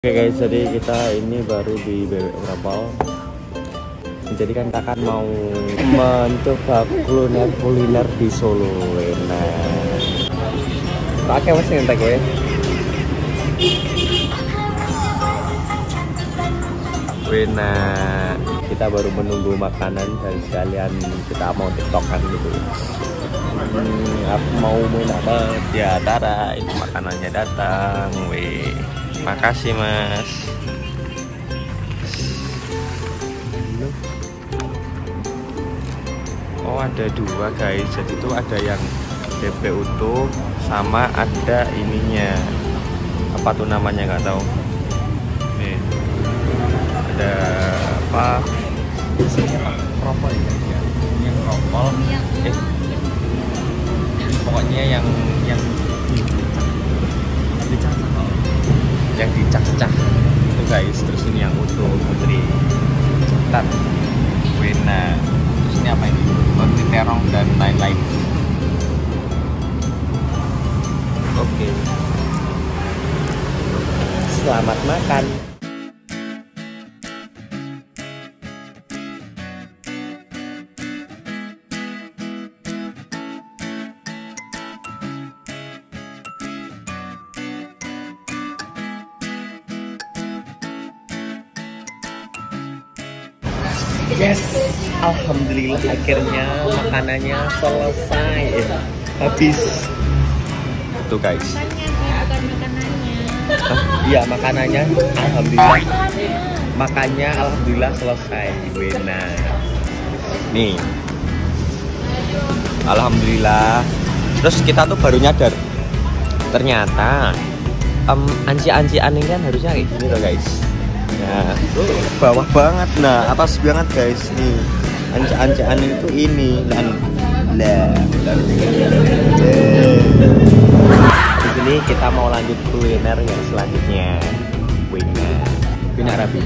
Oke guys, jadi kita ini baru di Bebek Brambal. Jadi kan kita akan mau mencoba kuliner di Solo. Nah, pakai mas yang gue. Nah, kita baru menunggu makanan dan sekalian kita mau tiktokan gitu. Aku mau main apa? Ya, Tara, itu makanannya datang. Weh. Makasih mas. Oh ada dua guys. Jadi itu ada yang bebek utuh sama ada ininya. Apa tuh namanya nggak tahu. Nih ada apa? Kropol ya. Yang kropol. Pokoknya yang dicacah itu guys, terus ini yang utuh putri cetat wena, terus ini apa ini roti terong dan lain-lain. Oke, selamat makan. Yes, alhamdulillah akhirnya makanannya selesai, habis. Tuh guys. Bukan makanannya. Iya makanannya, alhamdulillah. Makannya alhamdulillah selesai. Wena. Nih, alhamdulillah. Terus kita tuh baru nyadar, ternyata anci-anci aneh kan harusnya kayak gini loh guys. Nah, bawah banget, nah atas banget guys nih. Anca-ancaan itu ini dan di sini kita mau lanjut kuliner yang selanjutnya. Wina Rabi.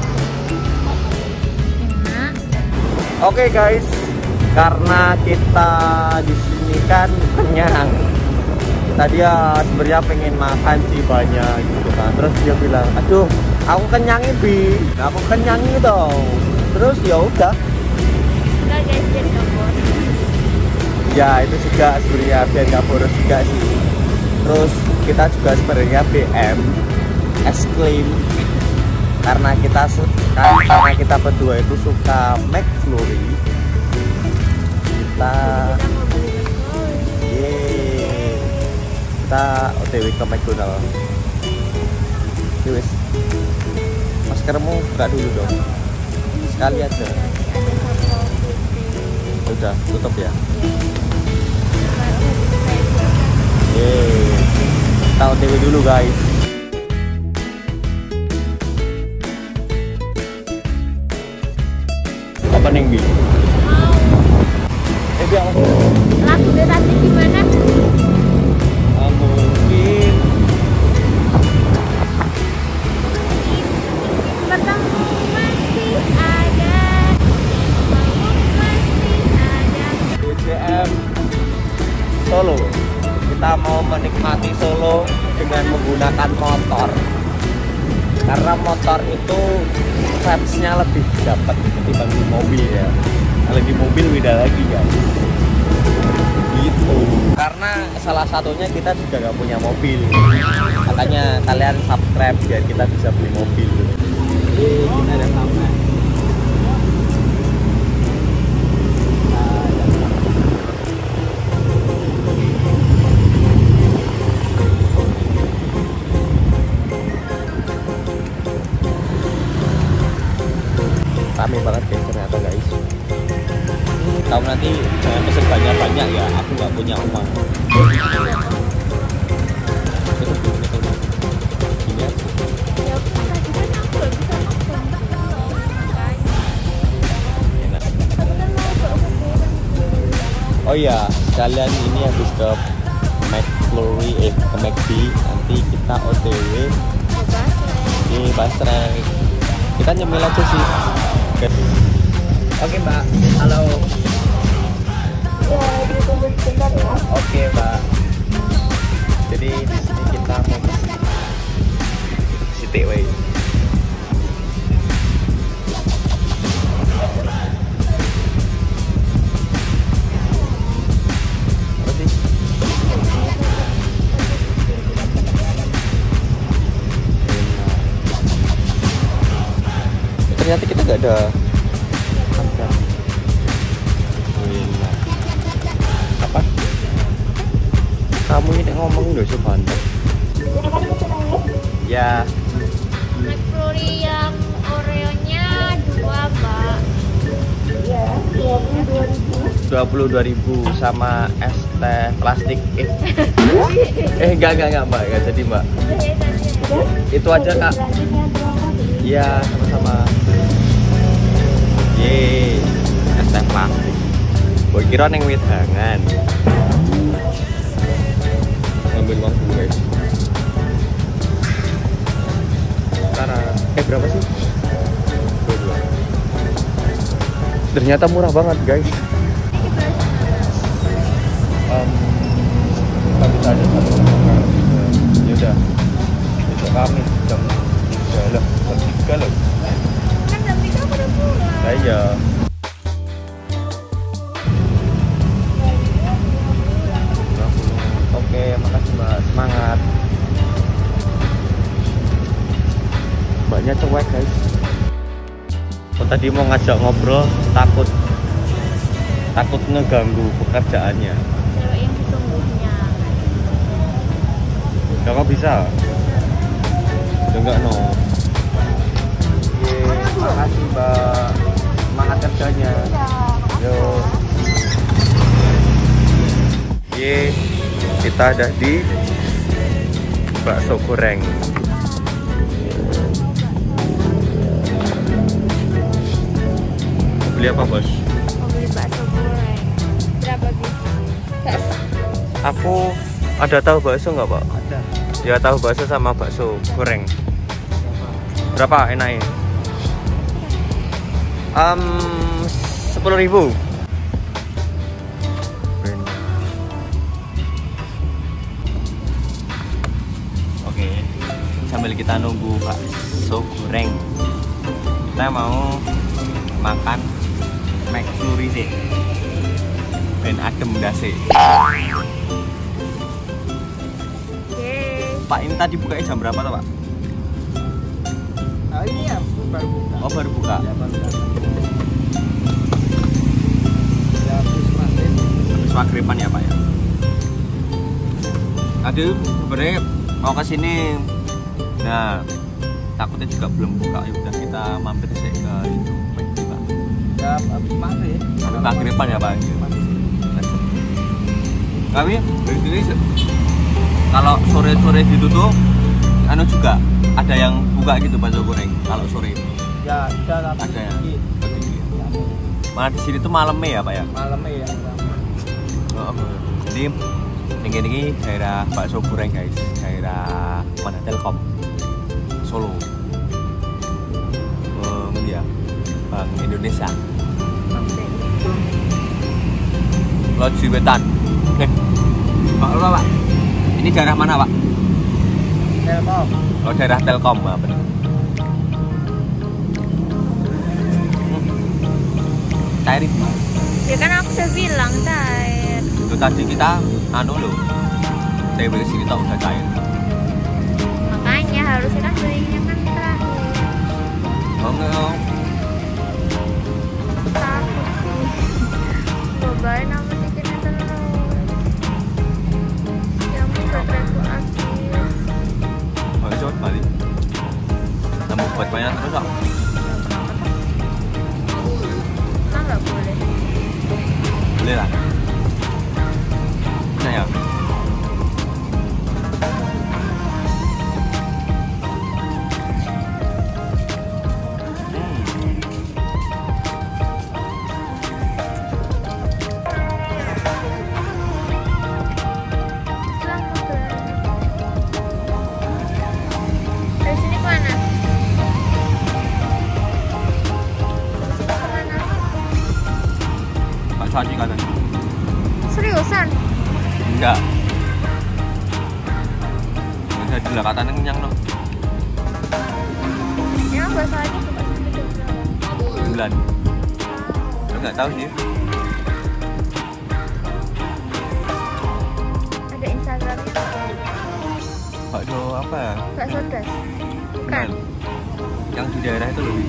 Oke guys, karena kita di sini kan kenyang. Tadi ya sebenarnya pengen makan sih banyak gitu kan. Terus dia bilang, aduh, aku kenyangin bi, aku kenyangin dong. Terus ya udah. Udah guys, jadi nggak boros. Ya itu juga sebenarnya biar nggak boros juga sih. Terus kita juga sebenarnya BM es krim karena kita berdua itu suka McFlurry. Kita OTW ke McDonald. Wis, maskermu buka dulu dong, sekali aja. Udah tutup ya. Kita OTW dulu guys. Opening bi. Lagu tadi gimana? Mungkin Bertemu masih ada, masih ada. BCM Solo. Kita mau menikmati Solo dengan menggunakan motor. Karena motor itu vibes-nya lebih dapat ketimbang di mobil ya. Kalau di mobil beda lagi guys. Gitu. Karena salah satunya kita juga nggak punya mobil. Makanya kalian subscribe biar kita bisa beli mobil. Kita ada sama. Rame banget guys ternyata guys. Tahu nanti jangan pesen banyak-banyak ya, aku nggak punya uang. Ini aja. Ya tadi kan aku nggak bisa makan. Enak. Aku kan mau ke ukuran. Oh iya, sekalian ini habis ke McFlurry, ke McD, nanti kita OTW di Basreng. Kita nyemil aja sih. Oke mbak, halo. Ya, ditunggu sebentar ya. Oke mbak. Jadi di sini kita mau titik wae. Apa sih? Ternyata kita nggak ada harga. Apa? Kamu ini ngomong udah sebantar. Ya. McFlurry yang Oreo-nya 2, Mbak. Iya, 22.000 sama es teh plastik. Enggak Mbak, enggak jadi Mbak. Itu aja Kak. Iya, sama-sama. Yeay, es teh plastik. Gue kira neng wedangan. Ngambil uang dulu guys. Berapa sih? 22. Ternyata murah banget guys. Tapi tadi ya udah. Besok Kamis jam 3 lah. Jam 3 loh. Kan jam 3 aku udah pulang. Nah, iya. Oke, makasih Mbak. Semangat. Mbaknya cuek guys. Aku tadi mau ngajak ngobrol, takut ngeganggu pekerjaannya. Cewek yang sesungguhnya. Udah kok bisa? Udah enggak no. Yeay, makasih Mbak. Semangat kerjanya. Yo. Yeay, kita ada di bakso goreng. Beli apa bos? Mau beli bakso goreng. Berapa gitu? Aku ada tahu bakso nggak Pak? Ada. Ya tahu bakso sama bakso goreng. Berapa enaknya? 10.000. Oke, sambil kita nunggu bakso goreng, kita mau makan McFlurry sih. Ben adem dasi. Pak, ini tadi bukanya jam berapa tuh Pak? Nah, ini ya baru buka. Oh baru buka. Ya, baru buka. Ya, habis maghrib. Habis maghriban ya Pak ya. Aduh, sebenarnya mau ke sini. Nah, takutnya juga belum buka. Ya udah kita mampir sih ke itu Pak. Ya, habis maghrib. Habis maghriban ya Pak. Kami dari sini kalau sore-sore gitu tuh anu juga ada yang buka gitu bakso goreng kalau sore itu. Ya, ada tapi Ada ya? sedikit. Malah di sini tuh malamnya ya Pak ya. Malamnya ya. Oh, jadi ini daerah bakso goreng guys, daerah mana Telkom Solo. Ya, Bank Indonesia. Lodji Wetan. Pak, lo Pak. Ini daerah mana Pak? Telkom. Oh daerah Telkom apa? Cair itu. Ya kan aku udah bilang cair. Itu tadi kita anu loh. Dari sini kita udah cair. Makanya harusnya kan belinya kan terakhir. Oh enggak. Takut sih. Cobain sama bikinnya terus. Jamu bateraiku habis. Baru cepet balik. Nambah buat banyak terus Pak. Emang nggak boleh. Boleh lah. Bisa ya. Dari sini kemana? Kemana? Pak Cuaci kanan. Seriusan? Enggak. Enggak di katanya kenyang loh. bulan. Lo nggak tahu sih? Ada Instagramnya? Bakso apa? Bakso das? Bukan. Yang di daerah itu loh.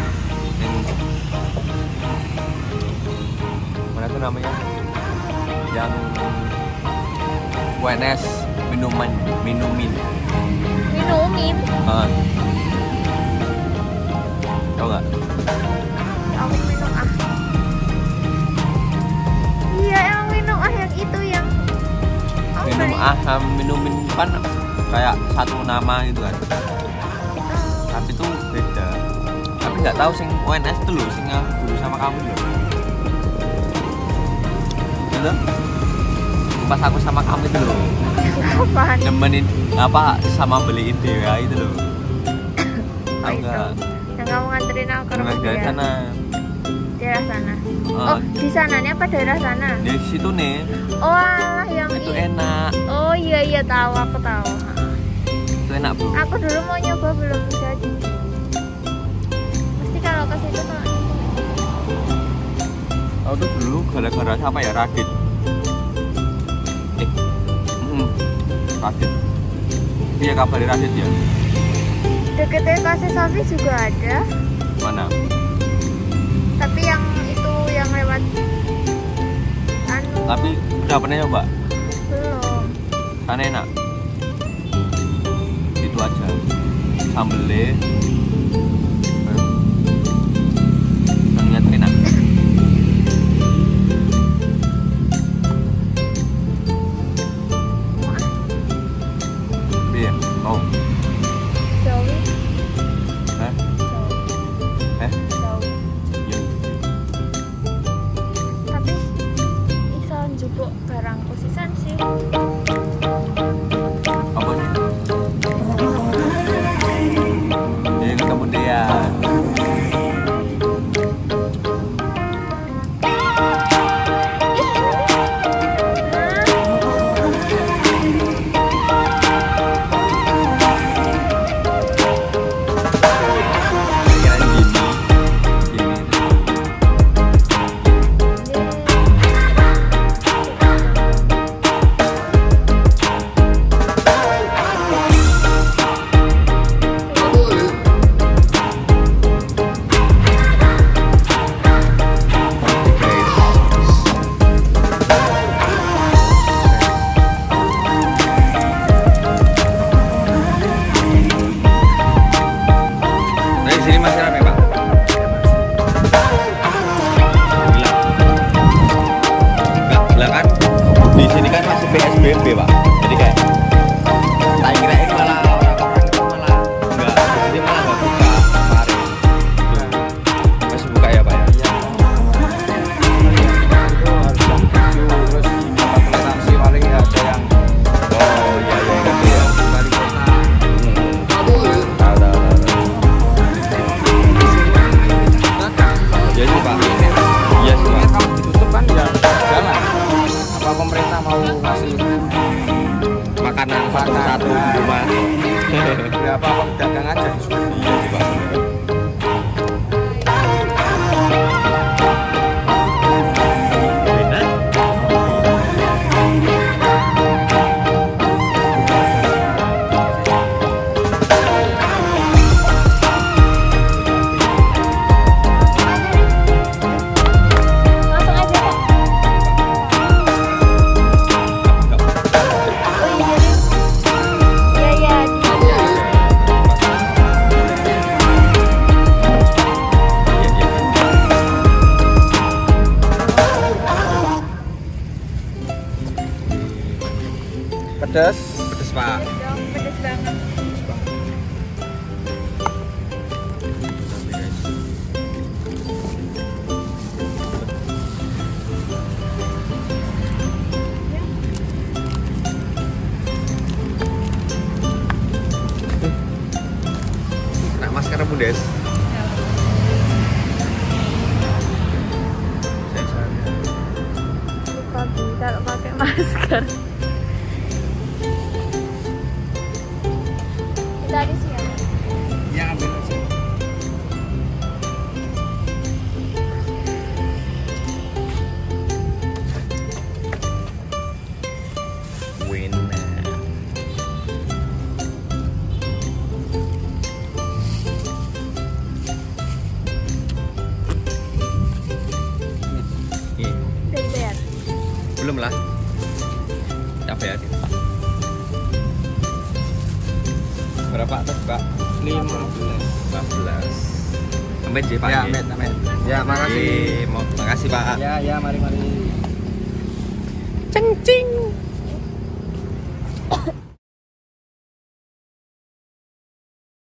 Yang mana tuh namanya? Yang WNS minumin. Minumin? Tau nggak? Aku minum ah. Iya, yang minum ah yang itu yang apa Minum ya? minumin kan kayak satu nama gitu kan. Tapi tuh beda. Tapi nggak tahu sing WNS tuh loh, sing yang dulu sama kamu loh. Halo? Pas aku sama kamu itu loh. Apaan? Nemenin apa sama beliin dia itu loh. Tahu itu. nggak? Yang kamu nganterin aku ke rumah Dari dia. sana. Daerah sana. Oh, di sananya apa daerah sana? Di situ nih. Oh, alah yang Itu enak. Oh iya tahu, aku tahu. Itu enak, Bro. Aku dulu mau nyoba belum jadi. Mesti kalau ke situ tuh. Aku tuh dulu gara-gara siapa ya? Radit. Radit. Iya kabar Radit ya? Deketnya Kasih Sofi juga ada. Mana? Tapi yang itu yang lewat anu. Tapi udah pernah nyoba? Belum. Sana enak. Itu aja. Sambelnya ternyata enak. Iya, mau. Jauh. Hah? Jauh. Iya. Tapi iso njupuk barangku sisan sih. Apa sih? Iya, ketemu dia. Sini masih rame, Pak. Enggak kan di sini kan masih PSBB, Pak. Jadi kayak tak kirain malah orang-orang itu malah enggak, jadi malah enggak buka kemarin. Masih buka ya, Pak ya? Iya. Itu harus jam 7 terus dapat taksi paling ya ada yang Oh iya iya gitu ya. wali kota. Tahu. Ya sih, Pak. Iya sih, Pak. Kalau ditutup kan ya jalan. Apa pemerintah mau ngasih Makanan satu-satu di rumah. ya apa pedagang aja di sini. Iya sih, Pak. Enak. Masuk aja, Pak. Oh iya deh. Iya. Pedas, Pak. Dong, pedes banget. Nah, maskermu, Des. Lupa kalau pakai masker. Kita di sini. Ya ambil aja. Belum lah. Capek ya. Berapa atas, Mbak? 15. Amin sih, Pak. Ya, amin. Ya, makasih. Makasih, Pak. Ya, mari. Ceng cing.